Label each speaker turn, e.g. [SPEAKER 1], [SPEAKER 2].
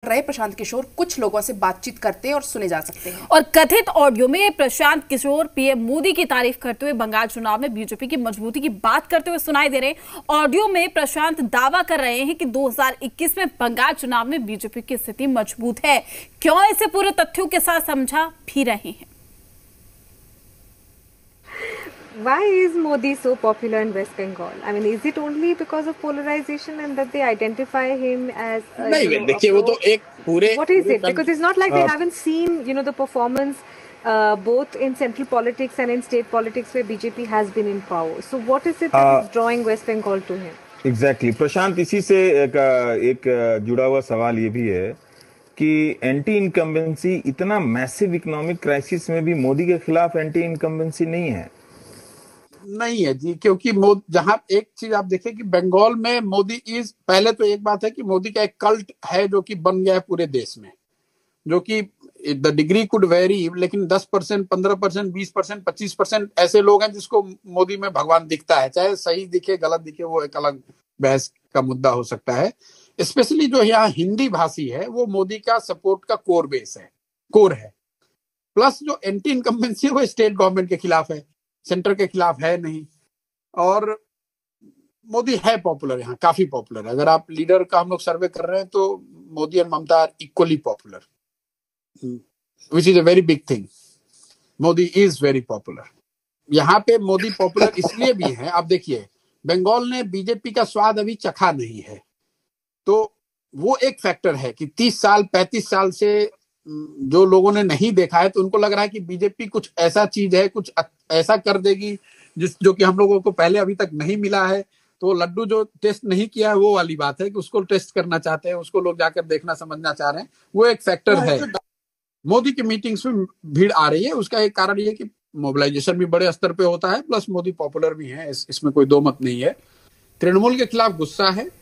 [SPEAKER 1] रहे प्रशांत किशोर कुछ लोगों से बातचीत करते और सुने जा सकते हैं।
[SPEAKER 2] और कथित ऑडियो में प्रशांत किशोर पीएम मोदी की तारीफ करते हुए बंगाल चुनाव में बीजेपी की मजबूती की बात करते हुए सुनाई दे रहे हैं। ऑडियो में प्रशांत दावा कर रहे हैं कि 2021 में बंगाल चुनाव में बीजेपी की स्थिति मजबूत है। क्यों, इसे पूरे तथ्यों के साथ समझा भी रहे हैं।
[SPEAKER 3] Why is Modi so popular in West Bengal? I mean, is it only because of polarization and that they identify him as
[SPEAKER 4] नहीं, देखिए वो तो एक पूरे
[SPEAKER 3] what is it? Because it's not like we haven't seen, the performance both in central politics and in state politics where BJP has been in power. So what is it that is drawing West Bengal to him?
[SPEAKER 5] Exactly. प्रशांत, इसी से एक जुड़ा हुआ सवाल ये भी है कि एंटी इनकम्बेंसी, इतना मैसिव इकोनॉमिक क्राइसिस में भी मोदी के खिलाफ एंटी इनकम्बेंसी नहीं
[SPEAKER 4] है जी, क्योंकि जहां एक चीज आप देखें कि बंगाल में मोदी पहले तो एक बात है कि मोदी का एक कल्ट है जो कि बन गया है पूरे देश में, जो कि द डिग्री कुड वेरी, लेकिन 10%, 15%, 20%, 25% ऐसे लोग हैं जिसको मोदी में भगवान दिखता है। चाहे सही दिखे गलत दिखे वो एक अलग बहस का मुद्दा हो सकता है। स्पेशली जो यहाँ हिंदी भाषी है वो मोदी का सपोर्ट का कोर है। प्लस जो एंटी इनकम्बेंसी है वो स्टेट गवर्नमेंट के खिलाफ है, सेंटर के खिलाफ है नहीं। और मोदी है पॉपुलर, यहाँ काफी पॉपुलर है। अगर आप लीडर का हम लोग सर्वे कर रहे हैं तो Modi and Mamata are equally popular, which is a very big thing. Modi is very popular. यहाँ पे मोदी पॉपुलर इसलिए भी है, आप देखिए बंगाल ने बीजेपी का स्वाद अभी चखा नहीं है, तो वो एक फैक्टर है कि 30 साल 35 साल से जो लोगों ने नहीं देखा है तो उनको लग रहा है कि बीजेपी कुछ ऐसा चीज है, कुछ ऐसा कर देगी जो कि हम लोगों को पहले अभी तक नहीं मिला है। तो लड्डू जो टेस्ट नहीं किया है वो वाली बात है कि उसको टेस्ट करना चाहते हैं, उसको लोग जाकर देखना समझना चाह रहे हैं, वो एक फैक्टर है। मोदी की मीटिंग्स में भीड़ आ रही है, उसका एक कारण ये कि मोबिलाइजेशन भी बड़े स्तर पे होता है, प्लस मोदी पॉपुलर भी है, इसमें कोई दो मत नहीं है। तृणमूल के खिलाफ गुस्सा है,